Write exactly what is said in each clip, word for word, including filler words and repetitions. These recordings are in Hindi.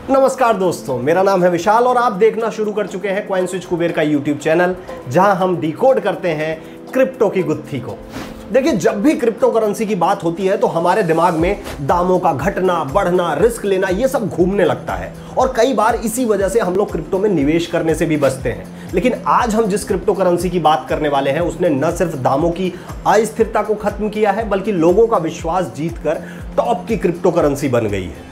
नमस्कार दोस्तों, मेरा नाम है विशाल और आप देखना शुरू कर चुके हैं कॉइन स्विच कुबेर का यूट्यूब चैनल, जहां हम डिकोड करते हैं क्रिप्टो की गुत्थी को। देखिए, जब भी क्रिप्टो करेंसी की बात होती है तो हमारे दिमाग में दामों का घटना, बढ़ना, रिस्क लेना, ये सब घूमने लगता है और कई बार इसी वजह से हम लोग क्रिप्टो में निवेश करने से भी बचते हैं। लेकिन आज हम जिस क्रिप्टो करेंसी की बात करने वाले हैं उसने न सिर्फ दामों की अस्थिरता को खत्म किया है, बल्कि लोगों का विश्वास जीतकर टॉप की क्रिप्टो करेंसी बन गई है।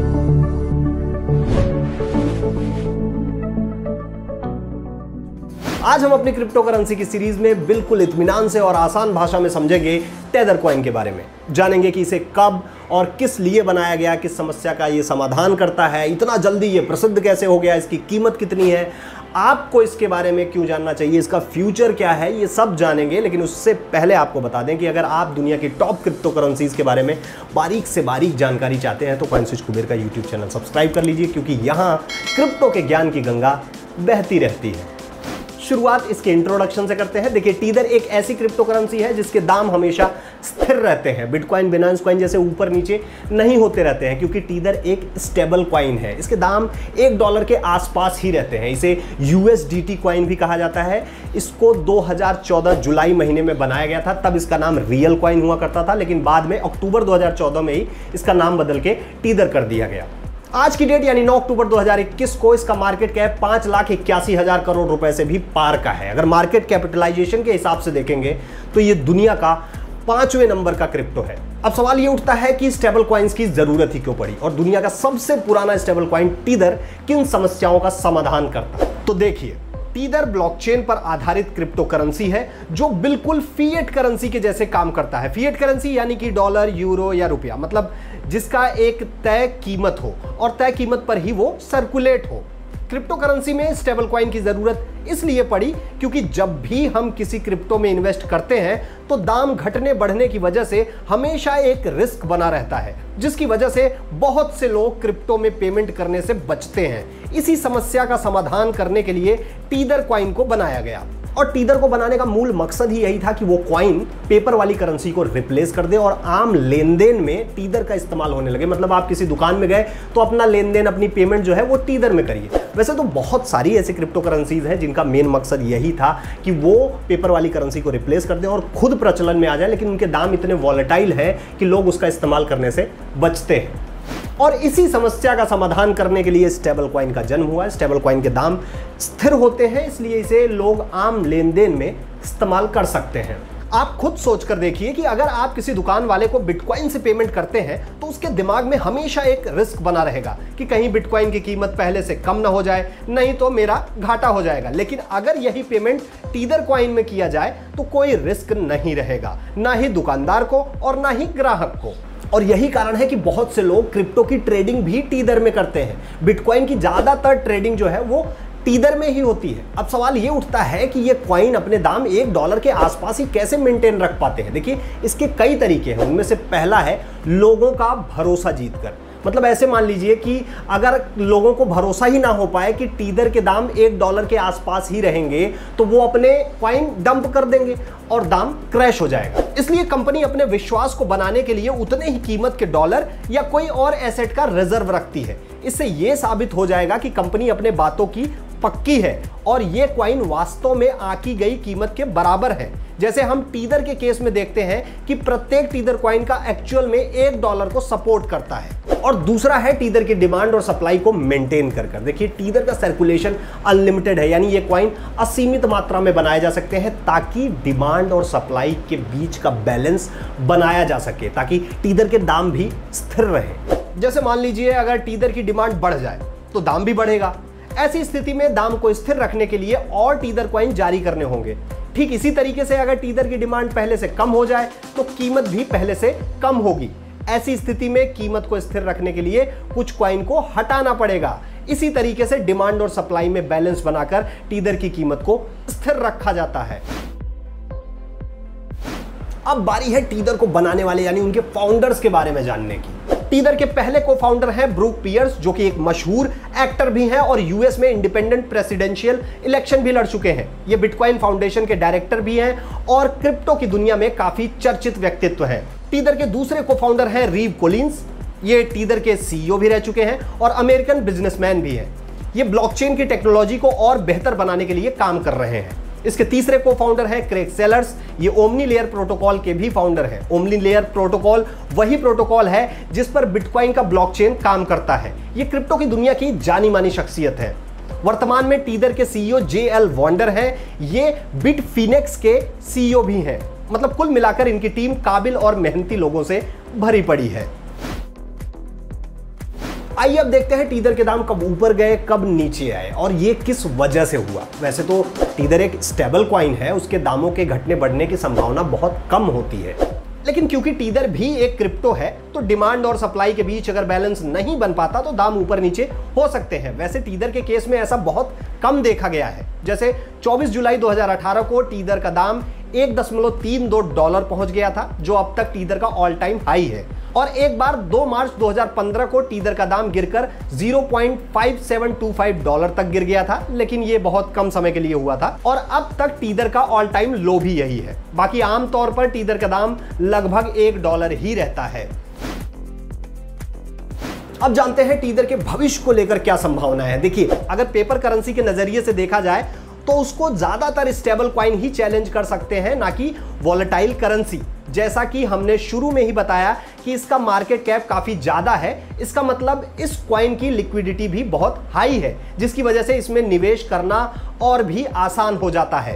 आज हम अपनी क्रिप्टो करेंसी की सीरीज में बिल्कुल इत्मीनान से और आसान भाषा में समझेंगे टेदर कॉइन के बारे में। जानेंगे कि इसे कब और किस लिए बनाया गया, किस समस्या का ये समाधान करता है, इतना जल्दी ये प्रसिद्ध कैसे हो गया, इसकी कीमत कितनी है, आपको इसके बारे में क्यों जानना चाहिए, इसका फ्यूचर क्या है, ये सब जानेंगे। लेकिन उससे पहले आपको बता दें कि अगर आप दुनिया की टॉप क्रिप्टो करेंसीज के बारे में बारीक से बारीक जानकारी चाहते हैं तो कॉइन स्विच कुबेर का यूट्यूब चैनल सब्सक्राइब कर लीजिए, क्योंकि यहाँ क्रिप्टो के ज्ञान की गंगा बहती रहती है। शुरुआत इसके इंट्रोडक्शन से करते हैं। देखिए, टीदर एक ऐसी क्रिप्टो करेंसी है जिसके दाम हमेशा स्थिर रहते हैं। बिटकॉइन, बिनांस कॉइन जैसे ऊपर नीचे नहीं होते रहते हैं, क्योंकि टीदर एक स्टेबल कॉइन है। इसके दाम एक डॉलर के आसपास ही रहते हैं। इसे यूएसडीटी कॉइन भी कहा जाता है। इसको दो हज़ार चौदह जुलाई महीने में बनाया गया था, तब इसका नाम रियल कॉइन हुआ करता था, लेकिन बाद में अक्टूबर दो हज़ार चौदह में ही इसका नाम बदल के टीदर कर दिया गया। आज की डेट यानी नौ अक्टूबर दो हज़ार इक्कीस को इसका मार्केट कैप पांच लाख इक्यासी हजार करोड़ रुपए से भी पार का है। अगर मार्केट कैपिटलाइजेशन के हिसाब से देखेंगे तो ये दुनिया का पांचवें नंबर का क्रिप्टो है। अब सवाल ये उठता है कि स्टेबल कॉइन्स की जरूरत ही क्यों पड़ी और दुनिया का सबसे पुराना स्टेबल कॉइन टीदर किन समस्याओं का समाधान करता है। तो देखिए, टीदर ब्लॉकचेन पर आधारित क्रिप्टो करेंसी है जो बिल्कुल फिएट करेंसी के जैसे काम करता है। फिएट करेंसी यानी कि डॉलर, यूरो या रुपया, मतलब जिसका एक तय कीमत हो और तय कीमत पर ही वो सर्कुलेट हो। क्रिप्टो करेंसी में स्टेबल कॉइन की जरूरत इसलिए पड़ी क्योंकि जब भी हम किसी क्रिप्टो में इन्वेस्ट करते हैं तो दाम घटने बढ़ने की वजह से हमेशा एक रिस्क बना रहता है, जिसकी वजह से बहुत से लोग क्रिप्टो में पेमेंट करने से बचते हैं। इसी समस्या का समाधान करने के लिए टीदर कॉइन को बनाया गया और टीदर को बनाने का मूल मकसद ही यही था कि वो कॉइन पेपर वाली करेंसी को रिप्लेस कर दे और आम लेन देन में टीदर का इस्तेमाल होने लगे। मतलब आप किसी दुकान में गए तो अपना लेन देन, अपनी पेमेंट जो है वो टीदर में करिए। वैसे तो बहुत सारी ऐसी क्रिप्टो करेंसीज हैं जिनका मेन मकसद यही था कि वो पेपर वाली करेंसी को रिप्लेस कर दें और खुद प्रचलन में आ जाए, लेकिन उनके दाम इतने वॉलेटाइल है कि लोग उसका इस्तेमाल करने से बचते हैं। और इसी समस्या का समाधान करने के लिए स्टेबल कॉइन का जन्म हुआ। स्टेबल कॉइन के दाम स्थिर होते हैं, इसलिए इसे लोग आम लेन देन में इस्तेमाल कर सकते हैं। आप खुद सोच कर देखिए कि अगर आप किसी दुकान वाले को बिटकॉइन से पेमेंट करते हैं तो उसके दिमाग में हमेशा एक रिस्क बना रहेगा कि कहीं बिटकॉइन की कीमत पहले से कम ना हो जाए, नहीं तो मेरा घाटा हो जाएगा। लेकिन अगर यही पेमेंट टीदर कॉइन में किया जाए तो कोई रिस्क नहीं रहेगा, ना ही दुकानदार को और ना ही ग्राहक को। और यही कारण है कि बहुत से लोग क्रिप्टो की ट्रेडिंग भी टीदर में करते हैं। बिटकॉइन की ज्यादातर ट्रेडिंग जो है वो टीदर में ही होती है। अब सवाल ये उठता है कि ये कॉइन अपने दाम एक डॉलर के आसपास ही कैसे मेंटेन रख पाते हैं। देखिए, इसके कई तरीके हैं। उनमें से पहला है लोगों का भरोसा जीतकर। मतलब ऐसे मान लीजिए कि अगर लोगों को भरोसा ही ना हो पाए कि टीदर के दाम एक डॉलर के आसपास ही रहेंगे तो वो अपने कॉइन डंप कर देंगे और दाम क्रैश हो जाएगा। इसलिए कंपनी अपने विश्वास को बनाने के लिए उतने ही कीमत के डॉलर या कोई और एसेट का रिजर्व रखती है। इससे यह साबित हो जाएगा कि कंपनी अपने बातों की पक्की है और ये कॉइन वास्तव में आकी गई कीमत के बराबर है। जैसे हम टीदर के केस में देखते हैं कि प्रत्येक टीदर कॉइन का एक्चुअल में एक डॉलर को सपोर्ट करता है। और दूसरा है टीदर की डिमांड और सप्लाई को मेंटेन कर कर। देखिए, टीदर का सर्कुलेशन अनलिमिटेड है, यानी ये कॉइन असीमित मात्रा में बनाए जा सकते हैं ताकि डिमांड और सप्लाई के बीच का बैलेंस बनाया जा सके, ताकि टीदर के दाम भी स्थिर रहे। जैसे मान लीजिए अगर टीदर की डिमांड बढ़ जाए तो दाम भी बढ़ेगा। ऐसी स्थिति में दाम को स्थिर रखने के लिए और टीदर कॉइन जारी करने होंगे। ठीक इसी तरीके से अगर टीदर की डिमांड पहले से कम हो जाए तो कीमत भी पहले से कम होगी। ऐसी स्थिति में कीमत को स्थिर रखने के लिए कुछ कॉइन को हटाना पड़ेगा। इसी तरीके से डिमांड और सप्लाई में बैलेंस बनाकर टीदर की कीमत को स्थिर रखा जाता है। अब बारी है टीदर को बनाने वाले यानी उनके फाउंडर्स के बारे में जानने की। टीदर के पहले को फाउंडर हैं ब्रूक पियर्स, जो कि एक मशहूर एक्टर भी हैं और यूएस में इंडिपेंडेंट प्रेसिडेंशियल इलेक्शन भी लड़ चुके हैं। ये बिटकॉइन फाउंडेशन के डायरेक्टर भी हैं और क्रिप्टो की दुनिया में काफी चर्चित व्यक्तित्व हैं। टीदर के दूसरे को फाउंडर हैं रीव कोलिंस। ये टीदर के सीईओ भी रह चुके हैं और अमेरिकन बिजनेसमैन भी हैं। ये ब्लॉकचेन की टेक्नोलॉजी को और बेहतर बनाने के लिए काम कर रहे हैं। इसके तीसरे को फाउंडर हैं क्रेग सेलर्स। ये ओमनी लेयर प्रोटोकॉल के भी फाउंडर हैं। ओमनी लेयर प्रोटोकॉल वही प्रोटोकॉल है जिस पर बिटकॉइन का ब्लॉकचेन काम करता है। ये क्रिप्टो की दुनिया की जानी मानी शख्सियत है। वर्तमान में टीदर के सीईओ जे एल वॉन्डर हैं। ये बिटफिनेक्स के सीईओ भी हैं। मतलब कुल मिलाकर इनकी टीम काबिल और मेहनती लोगों से भरी पड़ी है। आइए अब देखते हैं टीदर के दाम कब ऊपर गए, कब नीचे आए और ये किस वजह से हुआ। वैसे तो टीदर एक स्टेबल कॉइन है, उसके दामों के घटने बढ़ने की संभावना बहुत कम होती है, लेकिन क्योंकि टीदर भी एक क्रिप्टो है तो डिमांड और सप्लाई के बीच अगर बैलेंस नहीं बन पाता तो दाम ऊपर नीचे हो सकते हैं। वैसे टीदर के केस में ऐसा बहुत कम देखा गया है। जैसे चौबीस जुलाई दो हज़ार अठारह को टीदर का दाम एक दशमलव तीन दो डॉलर पहुंच गया था, जो अब तक टीदर का ऑल टाइम हाई है। और एक बार दो मार्च दो हज़ार पंद्रह को टीदर का दाम गिरकर zero point five seven two five dollar तक गिर गया था, लेकिन ये बहुत कम समय के लिए हुआ था और अब तक टीदर का ऑल टाइम लो भी यही है। बाकी आमतौर पर टीदर का दाम लगभग एक डॉलर ही रहता है। अब जानते हैं टीदर के भविष्य को लेकर क्या संभावना है। देखिए, अगर पेपर करेंसी के नजरिए से देखा जाए तो उसको ज्यादातर स्टेबल कॉइन ही चैलेंज कर सकते हैं, ना कि वॉलेटाइल करेंसी। जैसा कि हमने शुरू में ही बताया कि इसका मार्केट कैप काफी ज्यादा है, इसका मतलब इस कॉइन की लिक्विडिटी भी बहुत हाई है, जिसकी वजह से इसमें निवेश करना और भी आसान हो जाता है।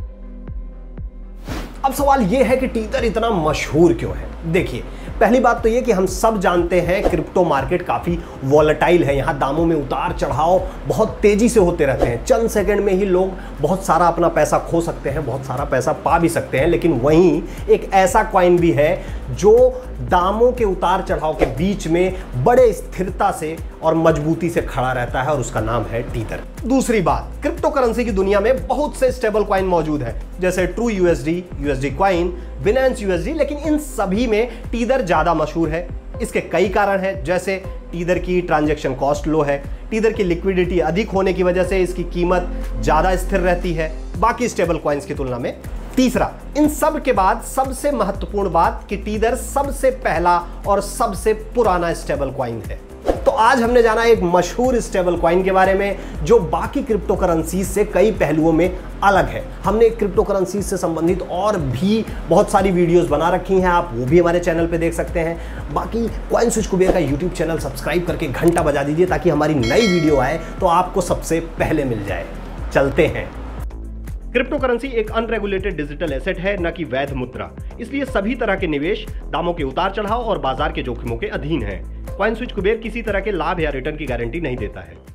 अब सवाल यह है कि टीदर इतना मशहूर क्यों है। देखिए, पहली बात तो यह कि हम सब जानते हैं क्रिप्टो मार्केट काफी वॉलेटाइल है। यहां दामों में उतार चढ़ाव बहुत तेजी से होते रहते हैं। चंद सेकंड में ही लोग बहुत सारा अपना पैसा खो सकते हैं, बहुत सारा पैसा पा भी सकते हैं। लेकिन वहीं एक ऐसा कॉइन भी है जो दामों के उतार चढ़ाव के बीच में बड़े स्थिरता से और मजबूती से खड़ा रहता है और उसका नाम है टीदर। दूसरी बात, क्रिप्टो करेंसी की दुनिया में बहुत से स्टेबल कॉइन मौजूद है, जैसे True USD, USD coin, Binance USD, लेकिन इन सभी में टीदर ज्यादा मशहूर है। इसके कई कारण हैं, जैसे टीदर की ट्रांजैक्शन कॉस्ट लो है, टीदर की लिक्विडिटी अधिक होने की वजह से इसकी कीमत ज्यादा स्थिर रहती है बाकी स्टेबल कॉइन्स की तुलना में। तीसरा, इन सब के बाद सबसे महत्वपूर्ण बात कि टीदर सबसे पहला और सबसे पुराना स्टेबल कॉइन है। तो आज हमने जाना एक मशहूर स्टेबल कॉइन के बारे में जो बाकी क्रिप्टो करेंसी से कई पहलुओं में अलग है। हमने क्रिप्टो करेंसी से संबंधित और भी बहुत सारी वीडियोस बना रखी हैं, आप वो भी हमारे चैनल पे देख सकते हैं। बाकी कॉइन स्विच कुबेर का यूट्यूब चैनल सब्सक्राइब करके घंटा बजा दीजिए ताकि हमारी नई वीडियो आए तो आपको सबसे पहले मिल जाए। चलते हैं। क्रिप्टो करेंसी एक अनरेगुलेटेड डिजिटल एसेट है, न कि वैध मुद्रा, इसलिए सभी तरह के निवेश दामों के उतार चढ़ाव और बाजार के जोखिमों के अधीन है। कॉइन स्विच कुबेर किसी तरह के लाभ या रिटर्न की गारंटी नहीं देता है।